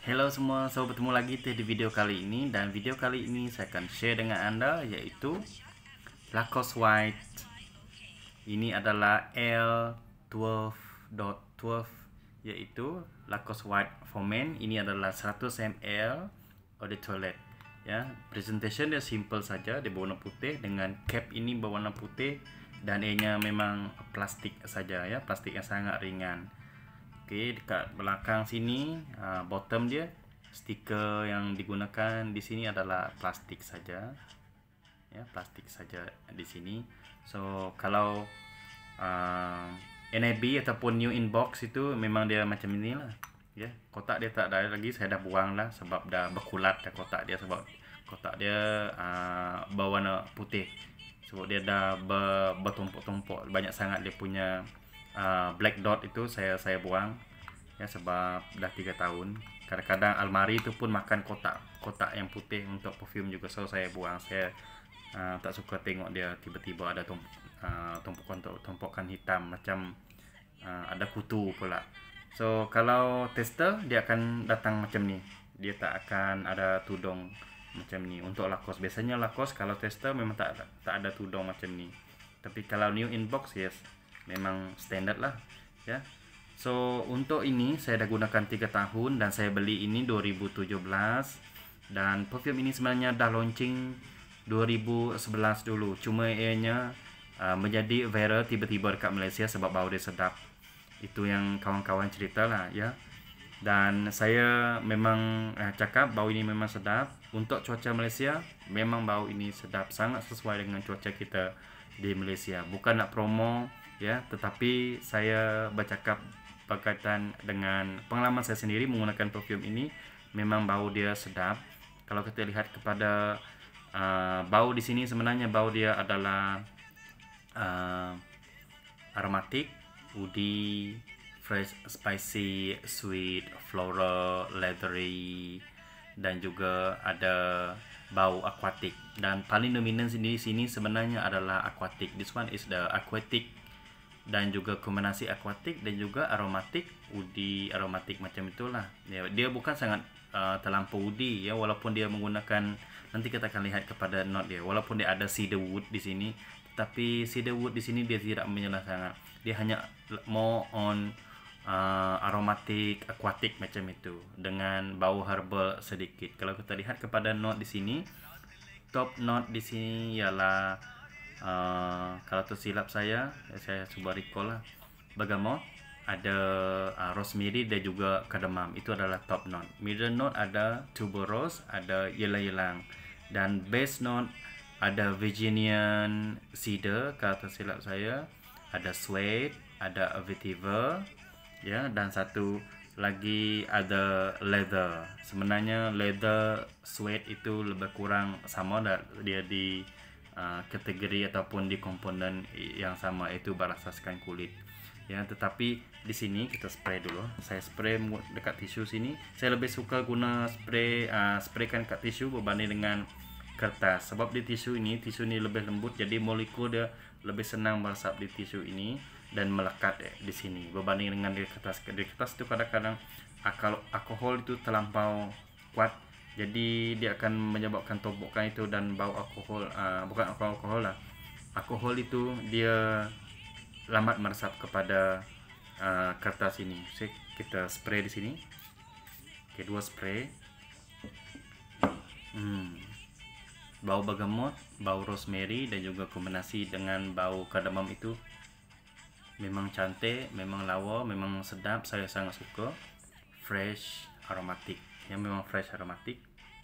Halo semua, so bertemu lagi di video kali ini. Dan video kali ini saya akan share dengan anda yaitu Lacoste White. Ini adalah L12.12 yaitu Lacoste White for Men. Ini adalah 100 ml eau de toilette. Ya, presentation dia simple saja, dia berwarna putih dengan cap ini berwarna putih dan ia memang plastik saja ya, plastik yang sangat ringan. Oke, dekat belakang sini bottom dia stiker yang digunakan di sini adalah plastik saja. Ya, plastik saja di sini. So, kalau NAB ataupun new inbox itu memang dia macam inilah. Ya, kotak dia tak ada lagi, saya dah buang lah sebab dah berkulat dah kotak dia, sebab kotak dia berwarna putih. Sebab dia dah bertumpuk-tumpuk banyak sangat, dia punya black dot itu saya buang ya, sebab dah 3 tahun. Kadang-kadang almari itu pun makan kotak yang putih untuk perfume juga, so saya buang. Saya tak suka tengok dia tiba-tiba ada tumpukan hitam macam ada kutu pula. So kalau tester dia akan datang macam ni, dia tak akan ada tudung macam ni. Untuk Lacoste biasanya Lacoste kalau tester memang tak ada tudung macam ni. Tapi kalau new inbox yes, memang standard lah ya. So untuk ini saya dah gunakan 3 tahun dan saya beli ini 2017. Dan perfume ini sebenarnya dah launching 2011 dulu, cuma ianya menjadi viral tiba-tiba dekat Malaysia sebab bau dia sedap. Itu yang kawan-kawan cerita lah ya. Dan saya memang cakap bau ini memang sedap. Untuk cuaca Malaysia memang bau ini sedap, sangat sesuai dengan cuaca kita di Malaysia. Bukan nak promo ya, tetapi saya bercakap berkaitan dengan pengalaman saya sendiri menggunakan perfume ini. Memang bau dia sedap. Kalau kita lihat kepada bau di sini, sebenarnya bau dia adalah aromatik, woody, fresh, spicy, sweet, floral, leathery, dan juga ada bau aquatic. Dan paling dominan di sini sebenarnya adalah aquatic. This one is the aquatic, dan juga kombinasi aquatic dan juga aromatik, woody aromatik macam itulah. Dia bukan sangat terlampau woody ya, walaupun dia menggunakan, nanti kita akan lihat kepada note dia, walaupun dia ada cedarwood di sini, tapi cedarwood di sini dia tidak menyelah sangat. Dia hanya more on aromatik, aquatic macam itu dengan bau herbal sedikit. Kalau kita lihat kepada note di sini, top note di sini ialah kalau tersilap saya cuba recall lah, bergamot, ada rosemary dan juga cardamom. Itu adalah top note. Middle note ada tuberose, ada ylang-ylang, dan base note ada Virginian cedar kalau tersilap saya, ada suede, ada vetiver ya, dan satu lagi ada leather. Sebenarnya leather, suede itu lebih kurang sama, dia di kategori ataupun di komponen yang sama, itu berasaskan kulit ya. Tetapi di sini kita spray dulu. Saya spray dekat tisu sini. Saya lebih suka guna spraykan kat tisu berbanding dengan kertas, sebab di tisu ini lebih lembut, jadi molekul dia lebih senang meresap di tisu ini dan melekat di sini berbanding dengan di kertas. Di kertas itu kadang-kadang alkohol itu terlampau kuat, jadi dia akan menyebabkan tumpukan itu dan bau alkohol, bukan alkohol lah, alkohol itu dia lambat meresap kepada kertas ini. So, kita spray di sini. Oke, 2 spray. Bau bergamot, bau rosemary, dan juga kombinasi dengan bau cardamom itu memang cantik, memang lawa, memang sedap. Saya sangat suka. Fresh aromatik ya, memang fresh aromatik.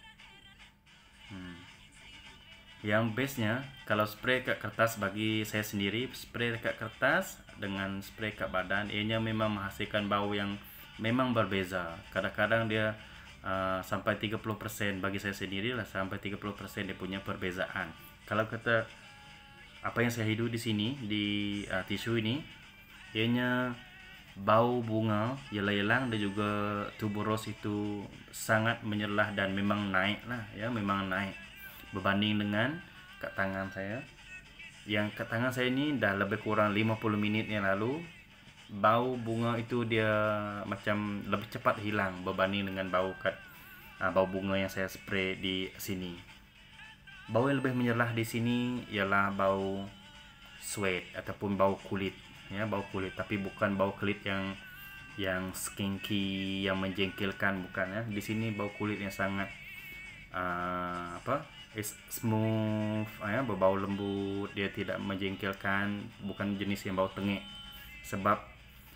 Yang base nya kalau spray kat kertas, bagi saya sendiri spray kat kertas dengan spray kat badan, ianya memang menghasilkan bau yang memang berbeza. Kadang-kadang dia sampai 30%, bagi saya sendiri lah, sampai 30% dia punya perbezaan. Kalau kata apa yang saya hidup di sini di tisu ini, ianya bau bunga, ylang-ylang dan juga tuberose itu sangat menyelah dan memang naik lah ya, memang naik berbanding dengan kat tangan saya. Yang kat tangan saya ini dah lebih kurang 50 minit yang lalu bau bunga itu dia macam lebih cepat hilang berbanding dengan bau bunga yang saya spray di sini. Bau yang lebih menyelah di sini ialah bau sweat ataupun bau kulit, ya, bau kulit, tapi bukan bau kulit yang skinky, yang menjengkelkan, bukan, ya. Di sini bau kulit yang sangat is smooth, ya, berbau lembut, dia tidak menjengkelkan, bukan jenis yang bau tengik. Sebab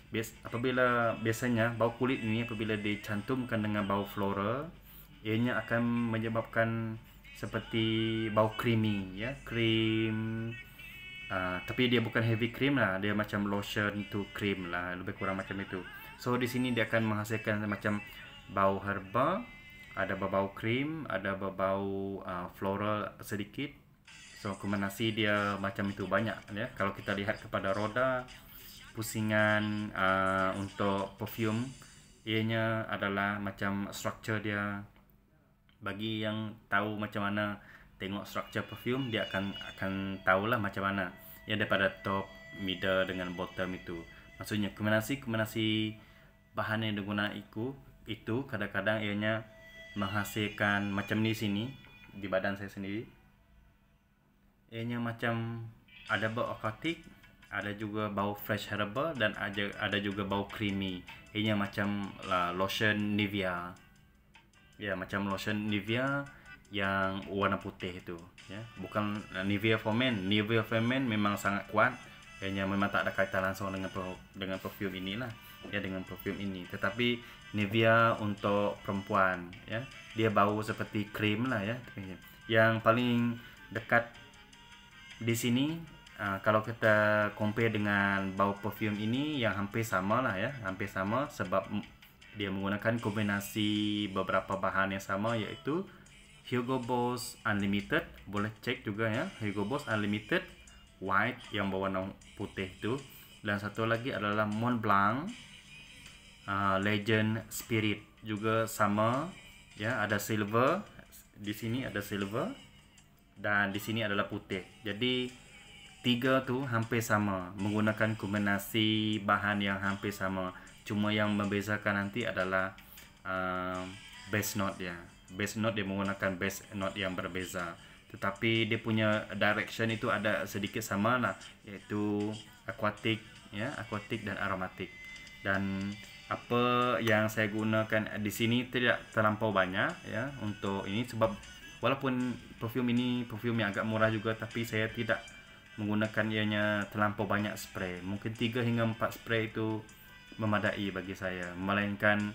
biasanya bau kulit ini apabila dicantumkan dengan bau floral, ianya akan menyebabkan seperti bau creamy, ya, cream. Tapi dia bukan heavy cream lah, dia macam lotion to cream lah, lebih kurang macam itu. So di sini dia akan menghasilkan macam bau herba, ada bau cream, ada bau floral sedikit. So kombinasi dia macam itu banyak, ya. Kalau kita lihat kepada roda pusingan untuk perfume, ianya adalah macam structure dia. Bagi yang tahu macam mana tengok structure perfume, dia akan tahulah macam mana, ya, daripada top, middle dengan bottom itu. Maksudnya kombinasi bahan yang digunakan itu kadang-kadang ianya menghasilkan macam di sini, di badan saya sendiri. Ianya macam ada bau aquatic, ada juga bau fresh herbal, dan ada juga bau creamy. Ianya macam lotion Nivea. Ya, macam lotion Nivea yang warna putih itu, ya. Bukan Nivea for Men. Nivea for Men memang sangat kuat. Ianya memang tak ada kaitan langsung dengan perfume inilah, ya, dengan perfume ini. Tetapi Nivea untuk perempuan, ya, dia bau seperti krim lah, ya. Yang paling dekat di sini, kalau kita compare dengan bau perfume ini, yang hampir sama lah, ya, hampir sama, sebab dia menggunakan kombinasi beberapa bahan yang sama, iaitu Hugo Boss Unlimited. Boleh cek juga, ya, Hugo Boss Unlimited white yang berwarna putih itu. Dan satu lagi adalah Mont Blanc Legend Spirit, juga sama, ya, ada silver di sini, ada silver, dan di sini adalah putih. Jadi tiga tu hampir sama, menggunakan kombinasi bahan yang hampir sama. Cuma yang membezakan nanti adalah base note dia. Base note dia menggunakan base note yang berbeza, tetapi dia punya direction itu ada sedikit sama lah, iaitu aquatic, ya, aquatic dan aromatic. Dan apa yang saya gunakan di sini tidak terlampau banyak, ya, untuk ini, sebab walaupun perfume ini perfume yang agak murah juga, tapi saya tidak menggunakan ianya terlampau banyak spray. Mungkin 3 hingga 4 spray itu memadai bagi saya. Melainkan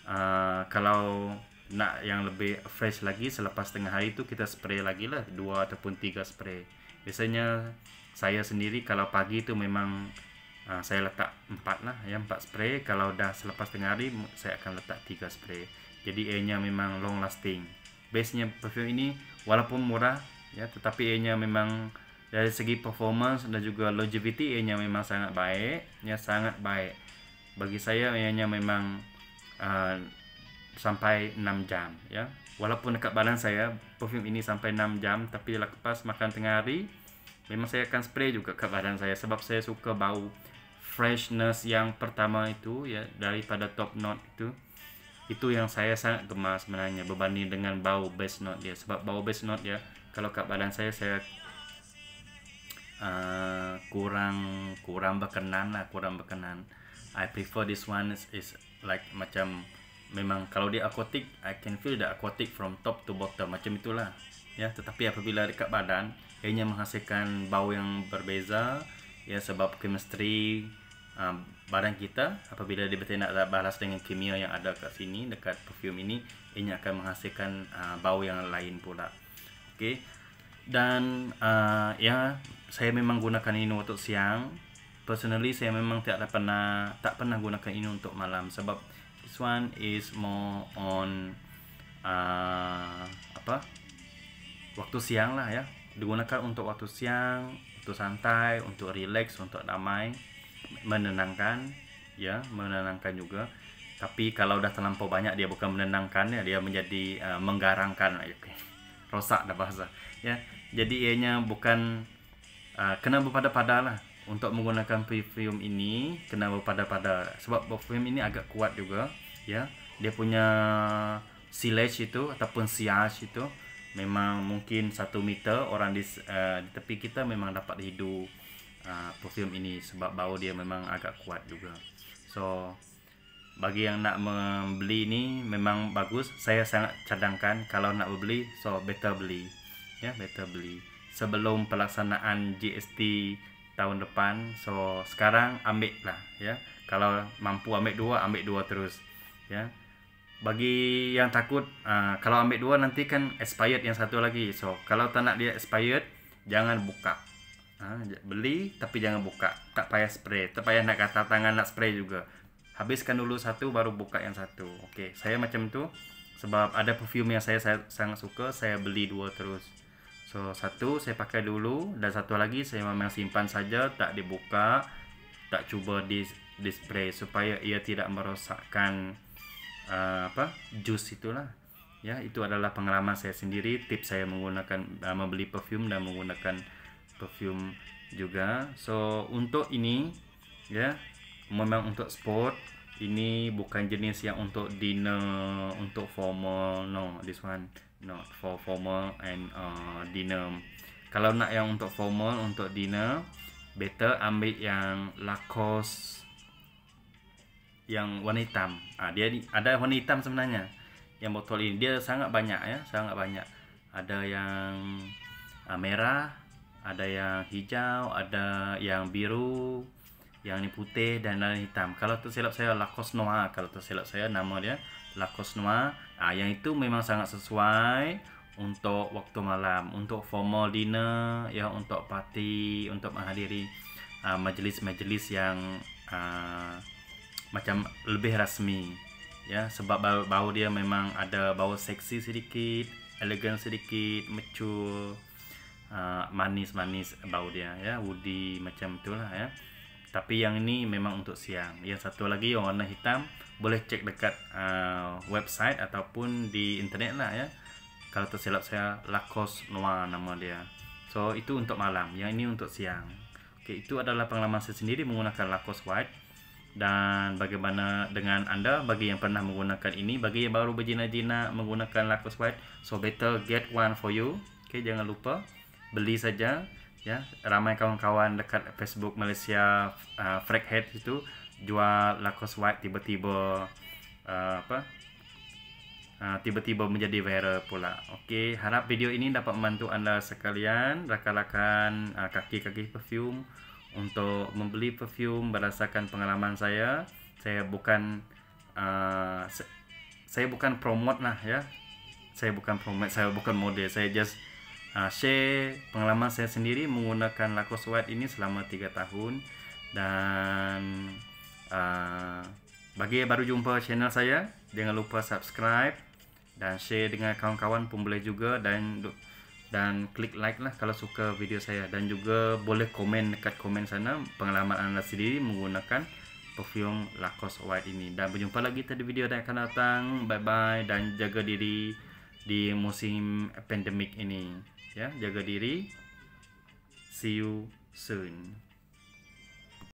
kalau nak yang lebih fresh lagi, selepas tengah hari itu kita spray lagi lah 2 ataupun 3 spray. Biasanya saya sendiri kalau pagi itu memang saya letak 4 lah, ya, 4 spray. Kalau dah selepas tengah hari saya akan letak 3 spray. Jadi ianya memang long lasting. Base-nya perfume ini walaupun murah, ya, tetapi ianya memang dari segi performance dan juga longevity ianya memang sangat baik, ya, sangat baik. Bagi saya ianya memang sampai 6 jam, ya. Walaupun dekat badan saya perfume ini sampai 6 jam, tapi lepas makan tengah hari memang saya akan spray juga ke badan saya, sebab saya suka bau freshness yang pertama itu, ya, daripada top note itu yang saya sangat gemar sebenarnya, berbanding dengan bau base note dia. Sebab bau base note dia kalau kat badan saya kurang berkenan. I prefer this one is like macam, memang kalau dia aquatic, I can feel the aquatic from top to bottom, macam itulah, ya. Tetapi apabila dekat badan, ianya menghasilkan bau yang berbeza, ya, sebab chemistry badan kita apabila dia betul nak balas dengan kimia yang ada kat sini dekat perfume ini, ianya akan menghasilkan bau yang lain pula. Okey. Dan ya, saya memang gunakan ini untuk siang. Personally saya memang tak pernah gunakan ini untuk malam, sebab this one is more on waktu siang lah, ya. Digunakan untuk waktu siang, untuk santai, untuk relax, untuk damai, menenangkan, ya, menenangkan juga. Tapi kalau dah terlampau banyak, dia bukan menenangkan, ya, dia menjadi menggarangkan, okay. Rosak dah bahasa, ya. Jadi ianya bukan kena berpada-pada lah. untuk menggunakan perfume ini kena berpada-pada, sebab perfume ini agak kuat juga ya. Dia punya silage itu ataupun siage itu memang mungkin 1 meter orang di tepi kita memang dapat hidup perfume ini, sebab bau dia memang agak kuat juga. So bagi yang nak membeli ini memang bagus, saya sangat cadangkan kalau nak beli, so better beli ya, better beli sebelum pelaksanaan GST tahun depan. So sekarang ambil lah ya, kalau mampu ambil dua terus ya. Bagi yang takut kalau ambil dua nanti kan expired yang satu lagi, so kalau tak nak dia expired jangan buka. Beli tapi jangan buka, tak payah spray, tak payah nak kata tangan nak spray juga, habiskan dulu satu baru buka yang satu. Oke, saya macam tu sebab ada perfume yang saya sangat suka, saya beli dua terus. So satu saya pakai dulu dan satu lagi saya memang simpan saja, tak dibuka, tak cuba di spray supaya ia tidak merosakkan jus itulah ya. Itu adalah pengalaman saya sendiri, tips saya menggunakan membeli perfume dan menggunakan perfume juga. So untuk ini ya, memang untuk sport, ini bukan jenis yang untuk dinner, untuk formal, no, this one not for formal and dinner. Kalau nak yang untuk formal, untuk dinner, better ambil yang Lacoste yang warna hitam. Dia ada warna hitam sebenarnya. Yang botol ini dia sangat banyak ya, sangat banyak. Ada yang merah, ada yang hijau, ada yang biru, yang ini putih dan yang hitam. Kalau tersilap saya Lacoste Noir, kalau tersilap saya nama dia Lacoste Noir. Yang itu memang sangat sesuai untuk waktu malam, untuk formal dinner ya, untuk party, untuk menghadiri majlis-majlis yang macam lebih rasmi ya, sebab bau dia memang ada bau seksi sedikit, elegan sedikit, mature, manis-manis bau dia ya, woody macam itulah ya. Tapi yang ini memang untuk siang. Yang satu lagi yang warna hitam, boleh cek dekat website ataupun di internet lah ya. Kalau tersilap saya Lacoste Noir nama dia. So itu untuk malam, yang ini untuk siang. Oke, itu adalah pengalaman saya sendiri menggunakan Lacoste White. Dan bagaimana dengan Anda, bagi yang pernah menggunakan ini, bagi yang baru berjina-jina menggunakan Lacoste White, so better get one for you. Oke, jangan lupa beli saja ya. Ramai kawan-kawan dekat Facebook Malaysia Frackhead itu jual Lacoste White, tiba-tiba tiba-tiba menjadi viral pula. Oke, harap video ini dapat membantu Anda sekalian, rakan-rakan kaki-kaki perfume, untuk membeli perfume berdasarkan pengalaman saya. Saya bukan promote lah ya. Saya bukan promote, saya bukan model. Saya just share pengalaman saya sendiri menggunakan Lacoste White ini selama 3 tahun. Dan bagi yang baru jumpa channel saya, jangan lupa subscribe dan share dengan kawan-kawan pun boleh juga, dan klik like lah kalau suka video saya, dan juga boleh komen dekat komen sana pengalaman Anda sendiri menggunakan perfume Lacoste White ini. Dan berjumpa lagi di video yang akan datang. Bye bye, dan jaga diri di musim pandemik ini ya, jaga diri. See you soon.